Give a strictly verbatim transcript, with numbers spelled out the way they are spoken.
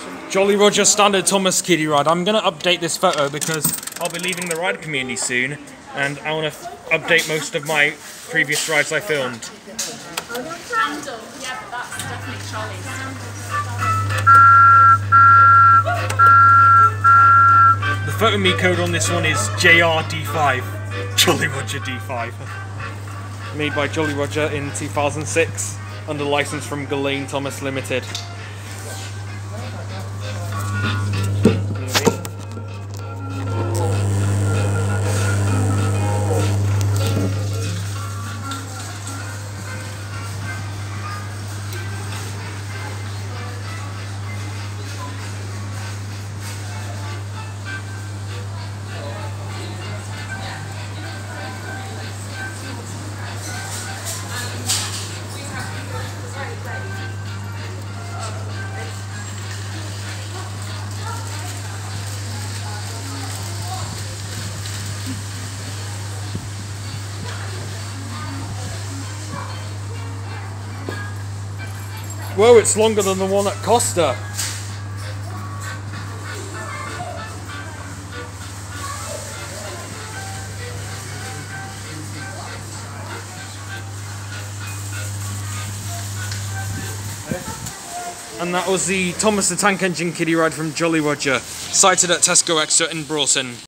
Jolly Roger Standard Thomas Kiddie ride. I'm going to update this photo because I'll be leaving the ride community soon, and I want to update most of my previous rides I filmed. Randall, yeah, but that's definitely Charlie's. The photo me code on this one is J R D five. Jolly Roger D five. Made by Jolly Roger in two thousand six under license from Ghislaine Thomas Limited. Whoa, it's longer than the one at Costa. And that was the Thomas the Tank Engine kiddie ride from Jolly Roger, sighted at Tesco Extra in Broughton.